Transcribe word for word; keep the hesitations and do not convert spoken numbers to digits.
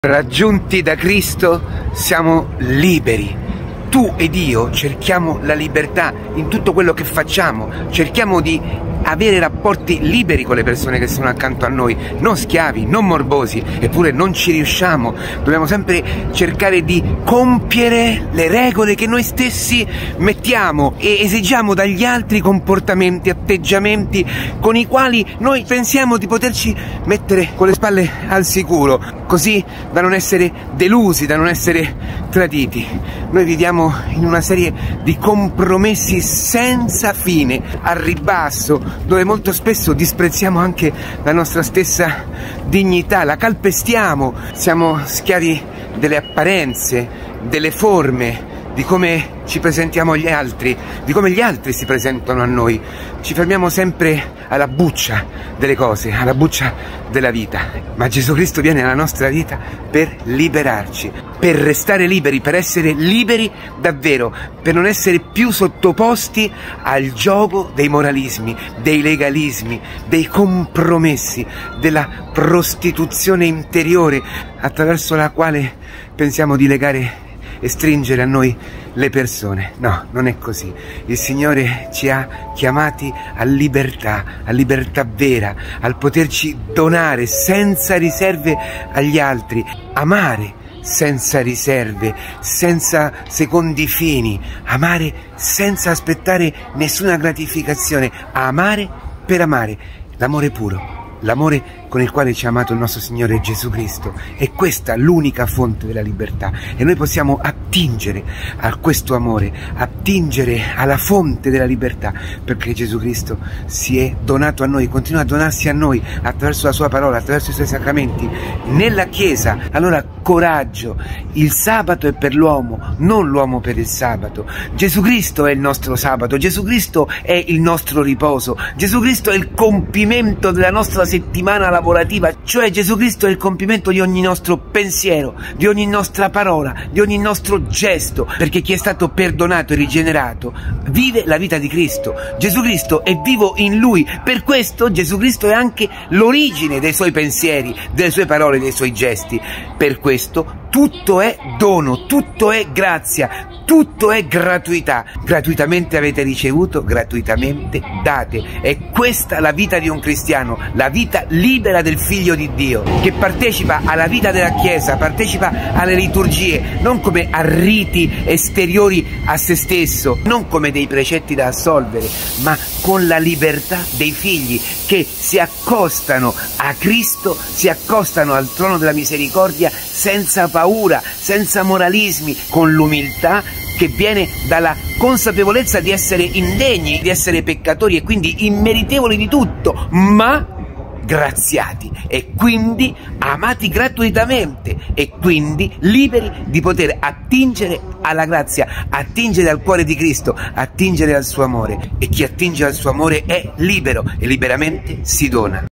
Raggiunti da Cristo siamo liberi. Tu ed io cerchiamo la libertà in tutto quello che facciamo, cerchiamo di avere rapporti liberi con le persone che sono accanto a noi, non schiavi, non morbosi, eppure non ci riusciamo. Dobbiamo sempre cercare di compiere le regole che noi stessi mettiamo e esigiamo dagli altri comportamenti, atteggiamenti con i quali noi pensiamo di poterci mettere con le spalle al sicuro, così da non essere delusi, da non essere traditi. Noi viviamo in una serie di compromessi senza fine, a ribasso, dove molto spesso disprezziamo anche la nostra stessa dignità, la calpestiamo, siamo schiavi delle apparenze, delle forme, di come ci presentiamo agli altri, di come gli altri si presentano a noi. Ci fermiamo sempre alla buccia delle cose, alla buccia della vita, ma Gesù Cristo viene nella nostra vita per liberarci, per restare liberi, per essere liberi davvero, per non essere più sottoposti al gioco dei moralismi, dei legalismi, dei compromessi, della prostituzione interiore attraverso la quale pensiamo di legare e stringere a noi le persone. No, non è così. Il Signore ci ha chiamati a libertà, a libertà vera, al poterci donare senza riserve agli altri, amare senza riserve, senza secondi fini, amare senza aspettare nessuna gratificazione, amare per amare, l'amore puro. L'amore con il quale ci ha amato il nostro Signore Gesù Cristo. È questa l'unica fonte della libertà e noi possiamo attingere a questo amore, attingere alla fonte della libertà, perché Gesù Cristo si è donato a noi, continua a donarsi a noi attraverso la sua parola, attraverso i suoi sacramenti, nella Chiesa. Allora coraggio, il sabato è per l'uomo, non l'uomo per il sabato. Gesù Cristo è il nostro sabato, Gesù Cristo è il nostro riposo, Gesù Cristo è il compimento della nostra settimana lavorativa, cioè Gesù Cristo è il compimento di ogni nostro pensiero, di ogni nostra parola, di ogni nostro gesto, perché chi è stato perdonato e rigenerato vive la vita di Cristo. Gesù Cristo è vivo in Lui, per questo Gesù Cristo è anche l'origine dei suoi pensieri, delle sue parole, dei suoi gesti. Per questo tutto è dono, tutto è grazia, tutto è gratuità. Gratuitamente avete ricevuto, gratuitamente date. È questa la vita di un cristiano, la vita libera del Figlio di Dio, che partecipa alla vita della Chiesa, partecipa alle liturgie, non come a riti esteriori a se stesso, non come dei precetti da assolvere, ma con la libertà dei figli che si accostano a Cristo, si accostano al trono della misericordia senza paura, senza moralismi, con l'umiltà che viene dalla consapevolezza di essere indegni, di essere peccatori e quindi immeritevoli di tutto, ma graziati e quindi amati gratuitamente e quindi liberi di poter attingere alla grazia, attingere al cuore di Cristo, attingere al suo amore, e chi attinge al suo amore è libero e liberamente si dona.